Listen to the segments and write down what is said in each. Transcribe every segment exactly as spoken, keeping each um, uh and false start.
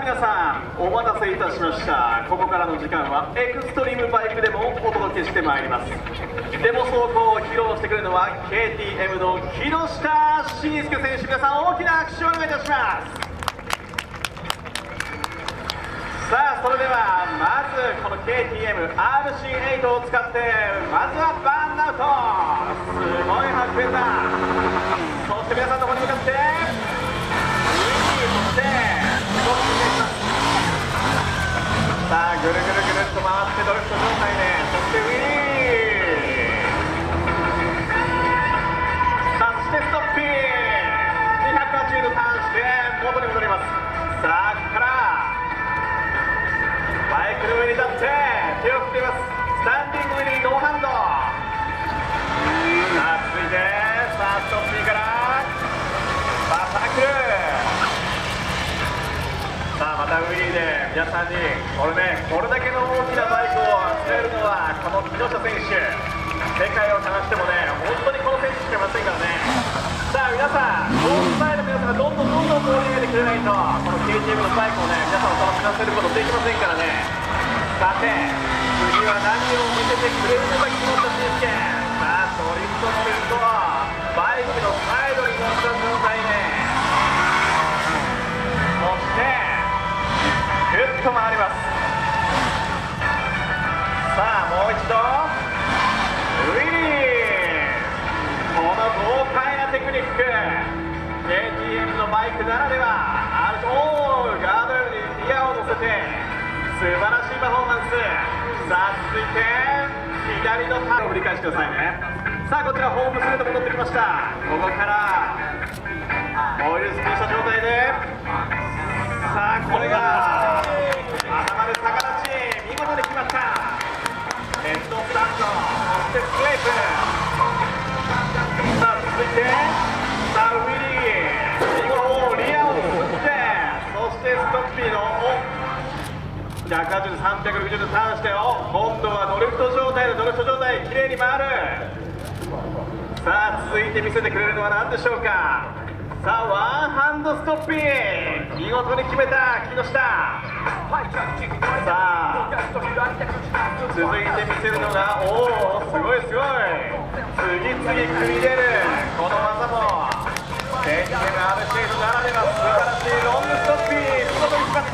皆さんお待たせいたしました。ここからの時間はエクストリームバイクでもお届けしてまいります。デモ走行を披露してくれるのは ケーティーエム の木下慎介選手、皆さん大きな拍手をお願いいたします。さあそれではまずこの ケーティーエムアールシーエイト を使ってまずはバーンアウト、すごい白煙だ。そして皆さんの方に向かってそしてさあぐるぐるぐるっと回ってドリフト状態で、そしてウィーさあそしてストッピーにひゃくはちじゅうどターンして元に戻ります。さあここからバイクの上に立って手を振っています。スタンディングウィリーノーハンド。さあ続いてさあストッピーからバサークル。さあまたウィリーで皆さんにこれね、これだけの大きなバイクを集めるのはこの木下選手、世界を探してもね本当にこの選手しかいませんからね。さあ皆さん、ロードサイドの皆さんがどんどんどんどん盛り上げてくれないとこの ケーティーエム のバイクをね皆さんを楽しませることできませんからね。さて次は何を見せてくれるのか木下慎介。さあドリフトドリフトバイクのサイドに乗った状態で、そしてぐっと回ります。さあもう一度ウィリー、この豪快なテクニック ケーティーエム のバイクならでは。あるおーガードレールにギアを乗せて素晴らしいパフォーマンス。さあ続いて左のターンを振り返してくださいね。さあこちらホームストレート戻ってきました。ここからオイルスピンした状態で、さあこれが頭で逆立ち見事に決まった。ヘッドスタンド、そしてスクレープ。さあ続いてさあウィリー見事リアを振って、そしてストッピーのひゃくはちじゅう、さんびゃくろくじゅうどターンしてよ、今度はドリフト状態でドリフト状態きれいに回る。さあ続いて見せてくれるのは何でしょうか。さあワンハンドストッピー見事に決めた木下。さあ続いて見せるのがおおすごいすごい次々繰り出るこの技も ケーティーエム アールシーエイト ならでは素晴らしいロングストッピー見事に決まった。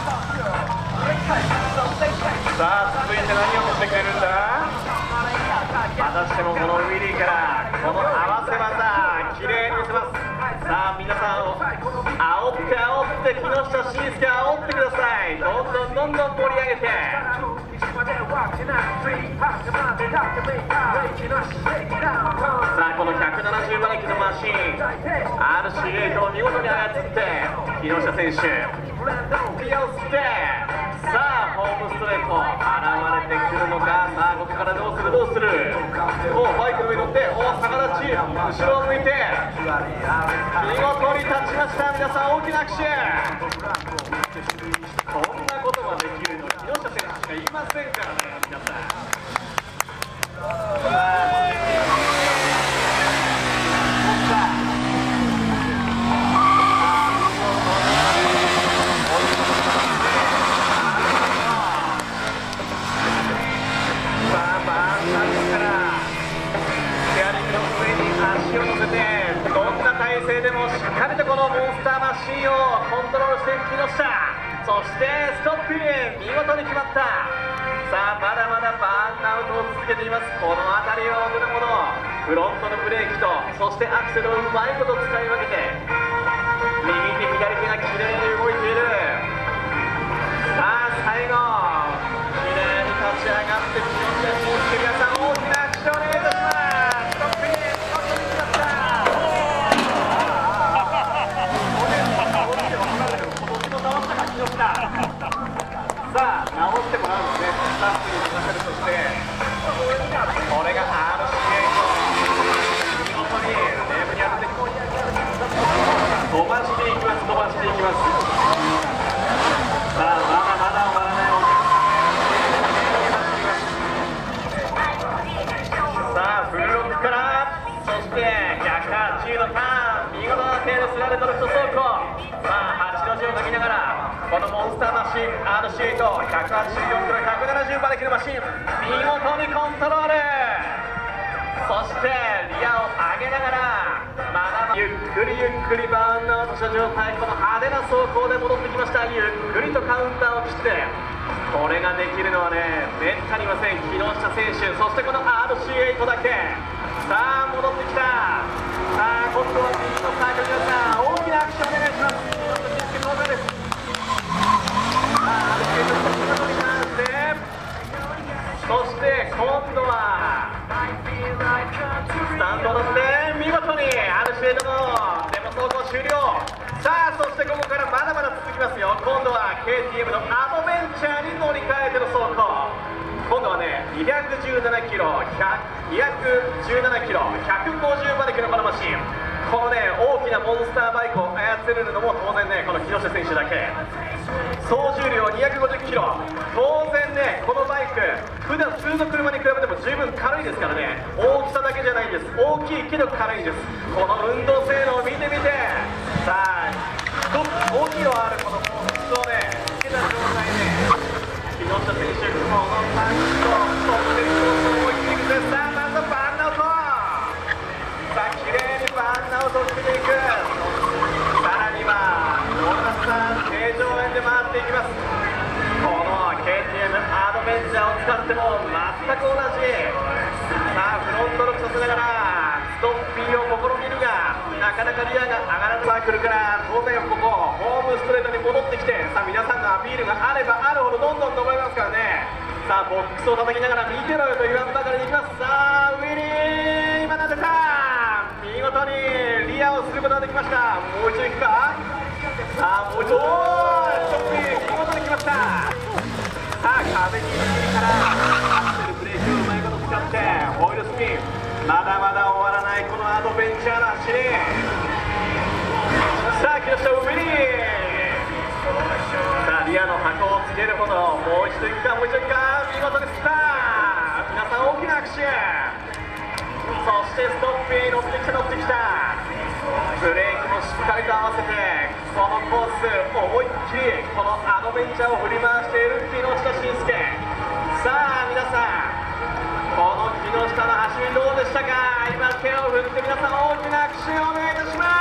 さあ続いて何を持ってくれるんだ。またしてもこのウィリーからこの合わせ技きれいに見せます。さあ皆さんを煽って煽って木下慎介煽ってください。どんどんどんどん盛り上げて、さあこのひゃくななじゅう馬力のマシン アールシーエイト を見事に操って木下選手気をつけて、さあホームストレート現れてくるのか。さあここからどうするどうする。おバイクの上に乗ってお逆立ち後ろを向いて見事に立ちました。皆さん大きな拍手。こんなことができるの木下選手しかいませんからね皆さん。でもしっかりとこのモンスターマシンをコントロールして木下、そしてストッピー見事に決まった。さあまだまだバーンアウトを続けています。この辺りをぐるものフロントのブレーキとそしてアクセルをうまいこと使い分けて右手左手がきれいに動いている。さあ最後きれいに立ち上がって木下慎介、皆さん大きな拍手をお願いいたします。さあ直してもらうのでスタッフに任せるとして、これが アールシーエイト 見事にネームに当てて飛ばしていきます飛ばしていきます。さあまだまだ終わらない。さあフルロックからそしてひゃくはちじゅうどターン見事な手でスラでドリフト走行。さあはちの字を書きながらこのモンスターマシン アールシーエイト、ひゃくはちじゅうよんキロ、ひゃくななじゅう馬力のマシン、見事にコントロール。そしてリアを上げながらまだまだゆっくりゆっくりバーンアウトした状態、この派手な走行で戻ってきました。ゆっくりとカウンターを切って、これができるのはね、めったにいません、木下選手。そしてこの アールシーエイト だけ。さあ戻ってきた。さあ今度は右のサークル皆さん、大きなアクションお願いします。木下選手です。さあ アールシーエイト こちらのに関して、そして今度はスタンド乗って見事に アールシーエイト のデモ走行終了。さあそしてここからまだまだ続きますよ。今度は ケーティーエム のアドベンチャーに乗り換えての走行。今度はねにひゃくじゅうななキロ、にひゃくじゅうななキロ、ひゃくごじゅう馬力のこのマシン。このね大きなモンスターバイクを操れるのも当然ねこの木下選手だけ。総重量にひゃくごじゅっキロ、当然ねこのバイク普段普通の車に比べても十分軽いですからね。大きさだけじゃないんです。大きいけど軽いんです。この運動性能を見てみて。さあごキロあるこのボックスをねつけた状態で木下選手、このタンクとそして思い切っていく。さあまずはバーンアウト。さあ綺麗にバーンアウトを決めていく。さらにはローナスさん平常円で回っていきます。この ケーティーエム アドベンチャーを使っても全く同じ。さあフロントロックさせながらストッピーを試みるがなかなかリアが上がらない。サークルから当然ここホームストレートに戻ってきて、さあ皆さんのアピールがあればあるほどどんどん登りますからね。さあボックスを叩きながら見てろよと言わんばかりにいきます。さあウィリー今なぜた。見事にリアをすることができました。もう一度いくか。さあもう一度、おーストッピー見事にきました。さあ壁にからアクセルブレーキをうまいこと使ってホイールスピン。まだまだ終わらないこのアドベンチャーの走り。さあ木下ウィリー。さあリアの箱をつけるほど、もう一度いくかもう一度いくか。見事にスター。皆さん大きな拍手。そしてストッピー乗ってきた乗ってきた。ブレーキもしっかりと合わせてこのコース思いっきりこのアドベンチャーを振り回している木下慎介。さあ皆さんこの木下の走りどうでしたか。今手を振って皆さん大きな拍手をお願いいたします。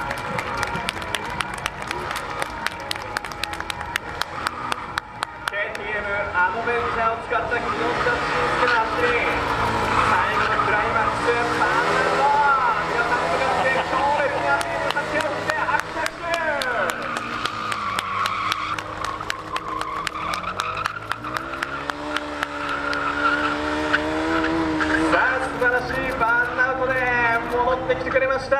ケーティーエム アドベンチャーを使った木下慎介の走り、最後のクライマックスバーンアウト。皆さん向かって強烈にアピールさせておいて拍手拍手。素晴らしいバーンアウトで戻ってきてくれました。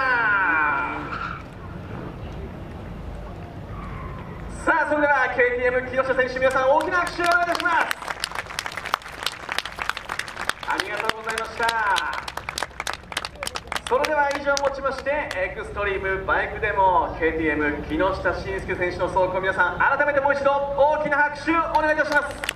さあそれでは ケーティーエム 木下選手、皆さん大きな拍手をお願いいたします。ありがとうございました。それでは以上をもちましてエクストリームバイクデモ ケーティーエム 木下慎介選手の走行、皆さん改めてもう一度大きな拍手をお願いいたします。